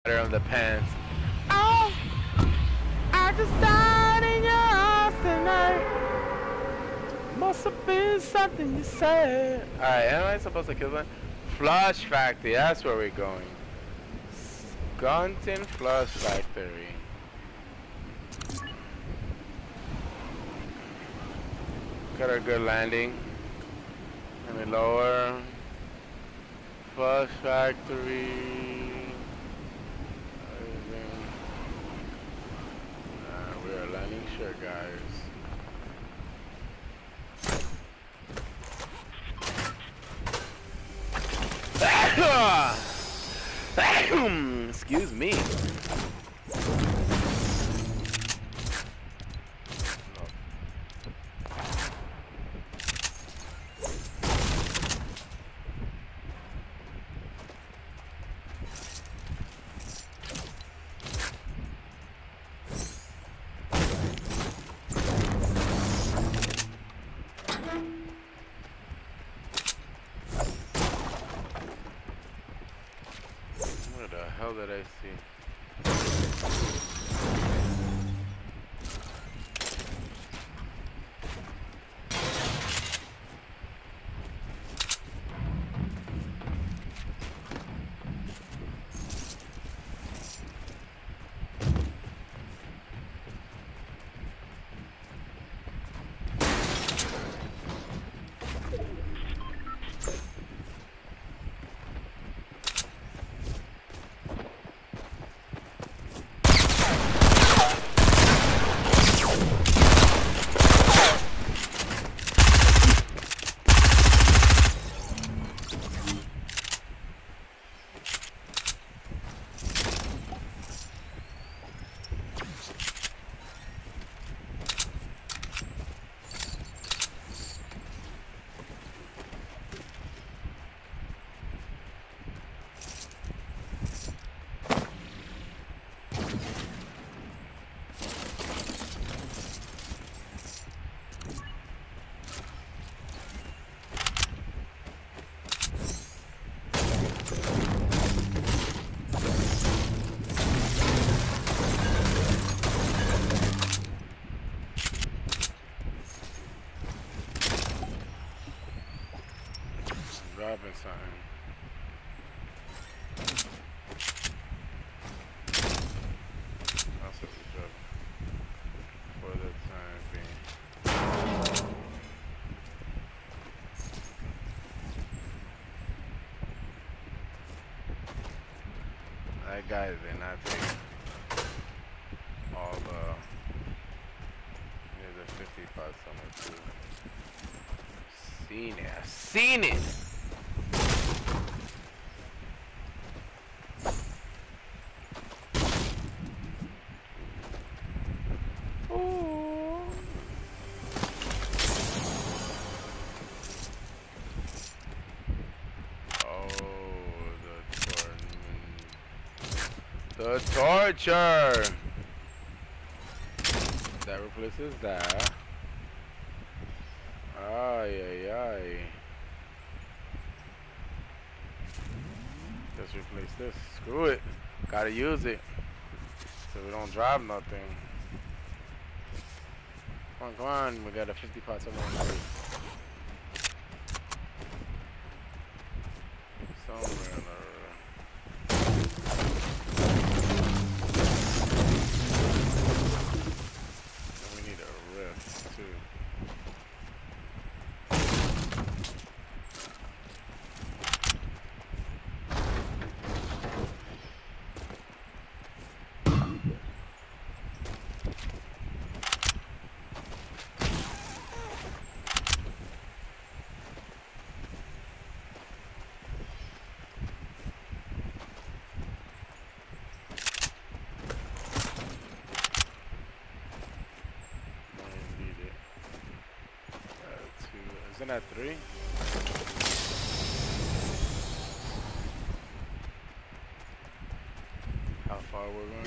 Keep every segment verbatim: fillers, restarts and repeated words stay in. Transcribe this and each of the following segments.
on the pants. Oh, I just died in your arms tonight. Must have been something you said. Alright, am I supposed to kill them? Flush Factory, that's where we're going. Gunton Flush Factory. Got a good landing. Let me lower. Flush Factory. Uh, we are landing sure, guys. Excuse me. What the hell did I see? Dropping something. Also be dropping for the time being. That guy did not take all the near the fifty-five somewhere too. Seen it. I've seen it. The torture that replaces that. Ay ay ay. Just replace this. Screw it. Gotta use it so we don't drop nothing. Come on, come on. We got a fifty pot somewhere on the way. Somewhere on the Isn't that three? How far we're going?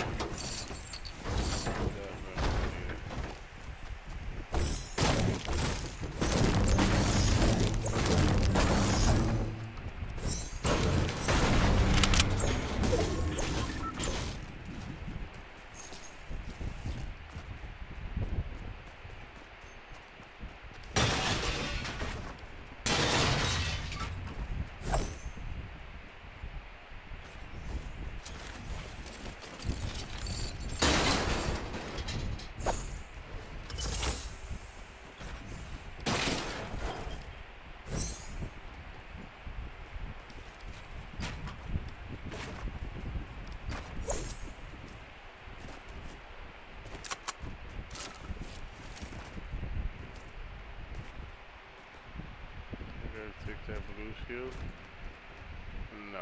that blue shield? No.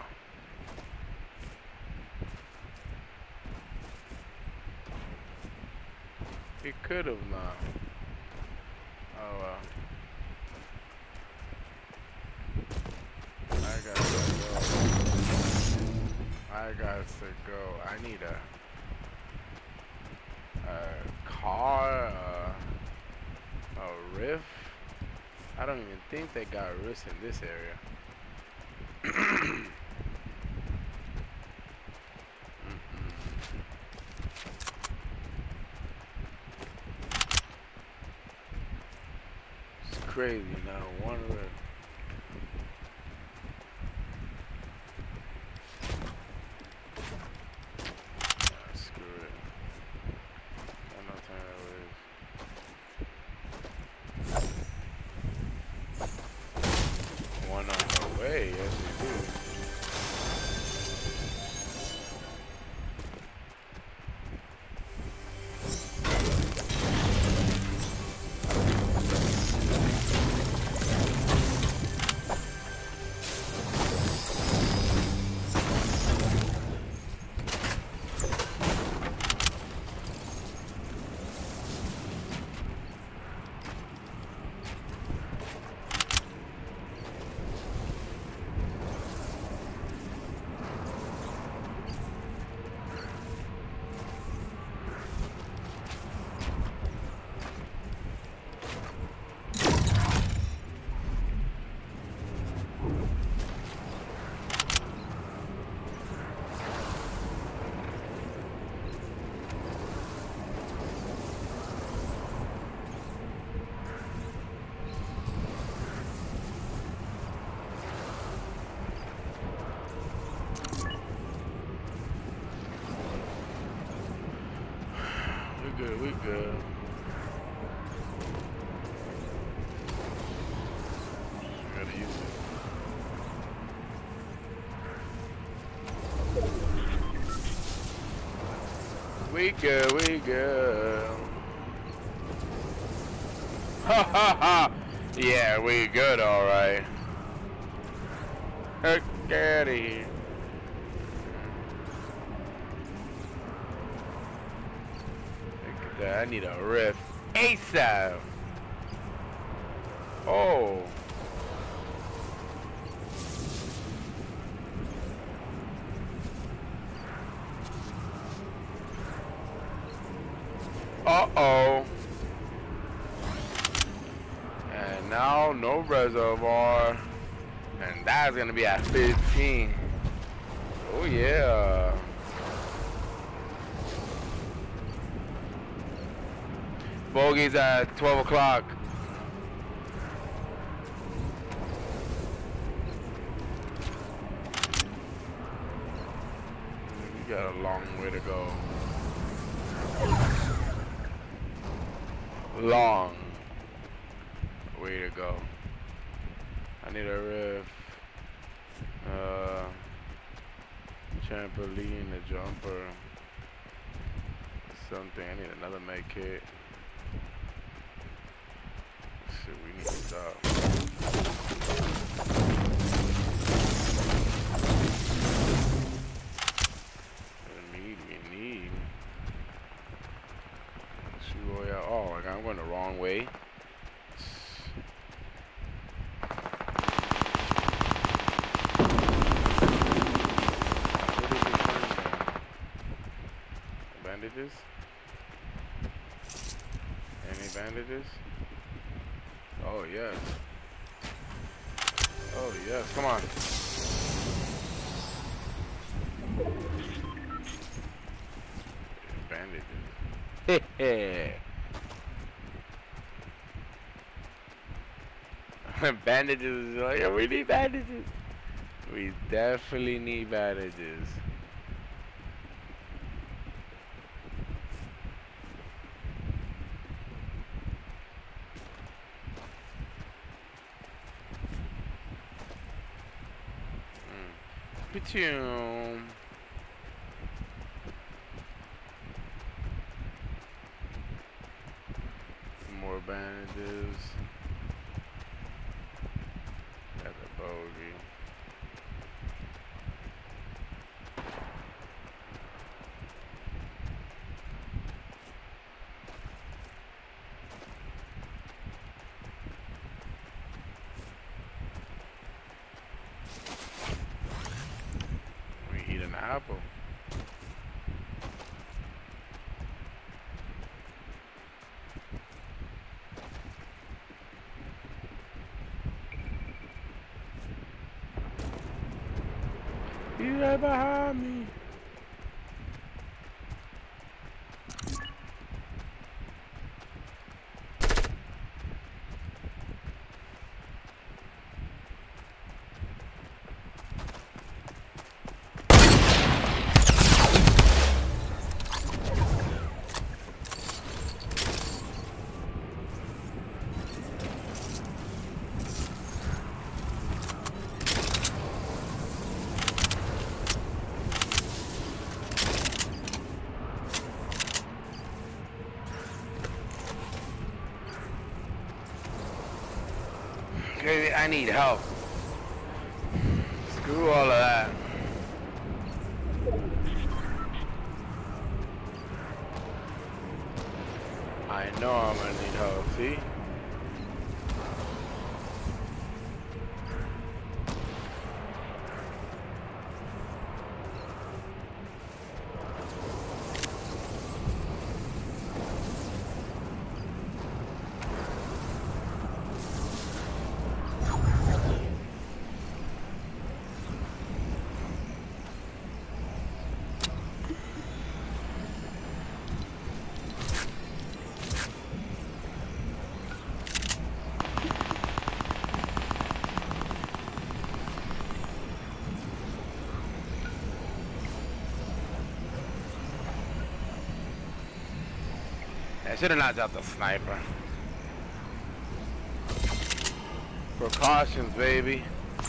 It could have not. Oh well. I got to go. I got to go. I need a a car, a, a riff. I don't even think they got rifts in this area. It's crazy now. One riff. Good, we good. Gotta use it. We good, we good. Ha ha ha! Yeah, we good, alright. Get out of here. I need a riff ASAP. Oh. Uh-oh. And now no reservoir. And that's gonna be at fifteen. Oh yeah. Bogey's at twelve o'clock. You got a long way to go. Long way to go. I need a riff. Uh, trampoline, a jumper. Something. I need another med kit. Shit, we need to stop. We need, we need. Shoot, oh, oh, like I'm going the wrong way. Bandages? Any bandages? Oh, yes. Oh, yes. Come on. Bandages. Heh bandages. Oh, yeah, we need bandages. We definitely need bandages. Pitoom. More bandages. Got He's right behind me. Baby, I need help. Screw all of that. I know I'm gonna need help, see? I should have not dropped the sniper. Precautions, baby.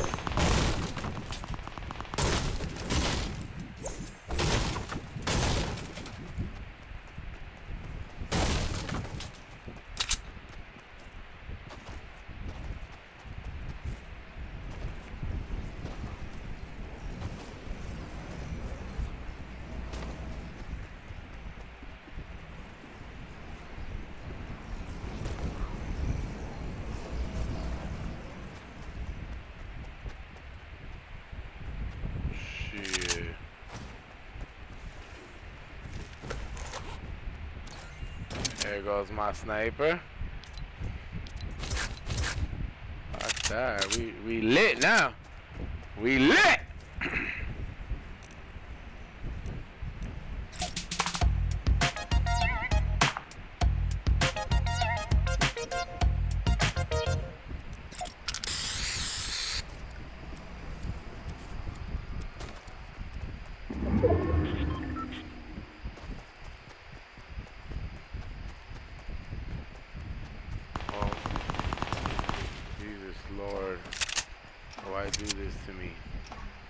There goes my sniper. What's that? We we lit now. We lit. Lord, why do this to me?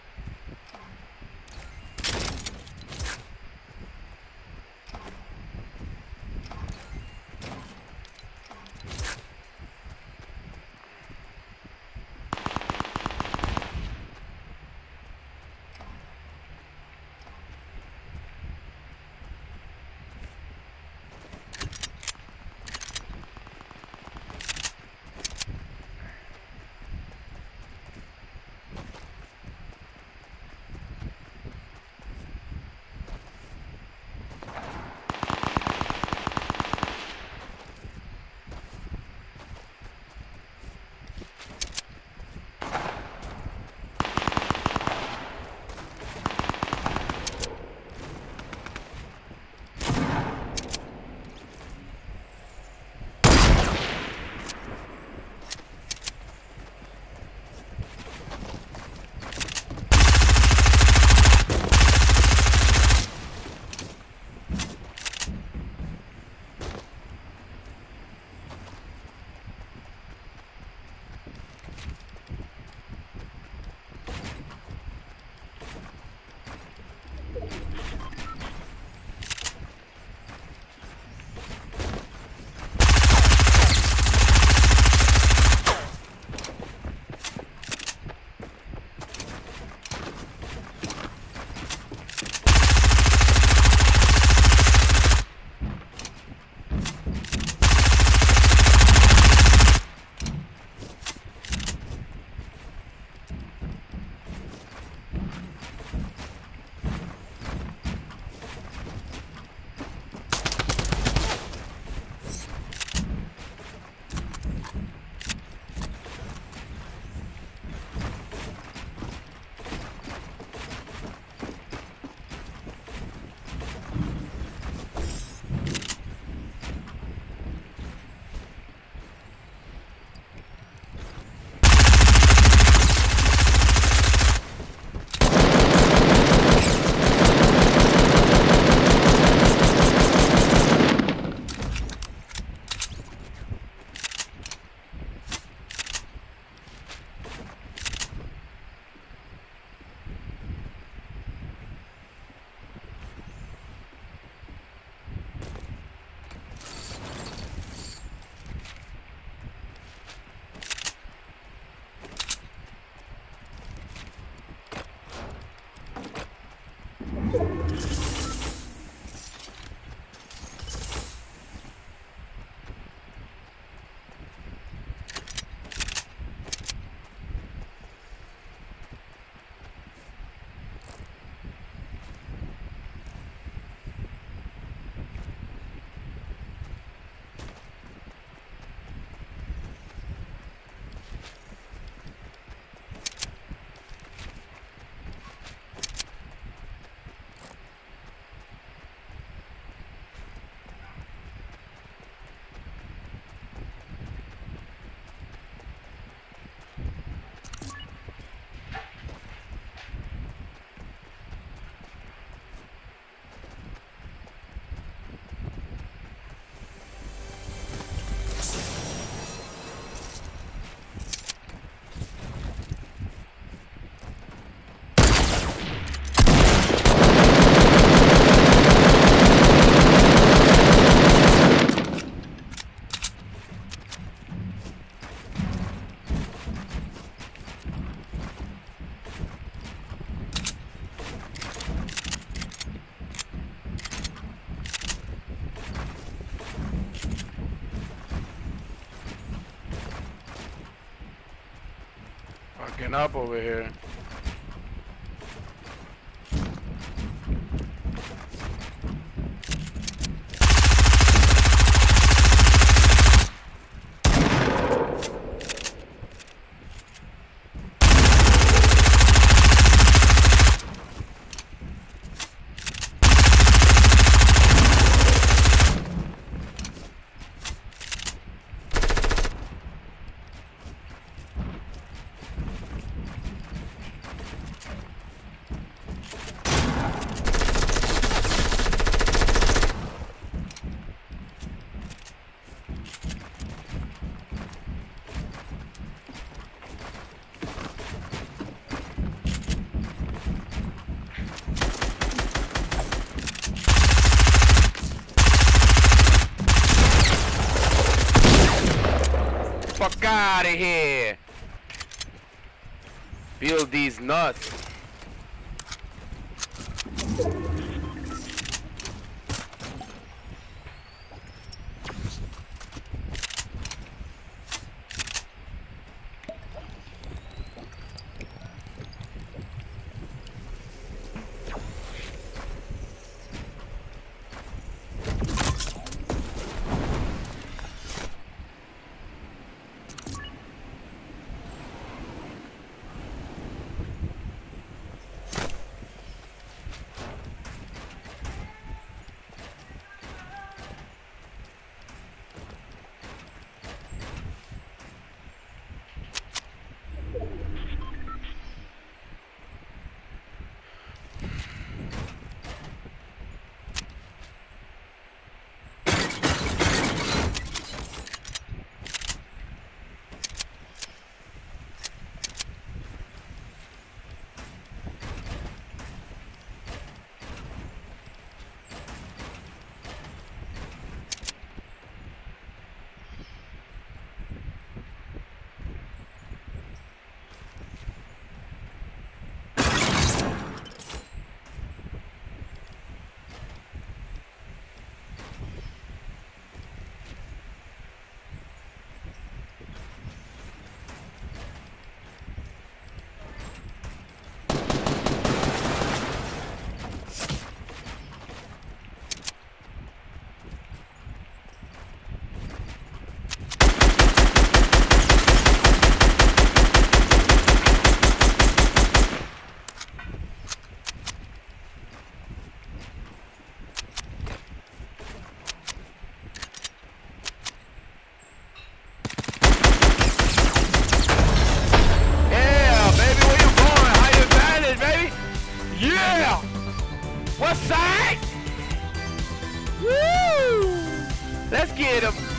fucking up over here. Fuck out of here. Build these nuts. What's that? Woo! Let's get him.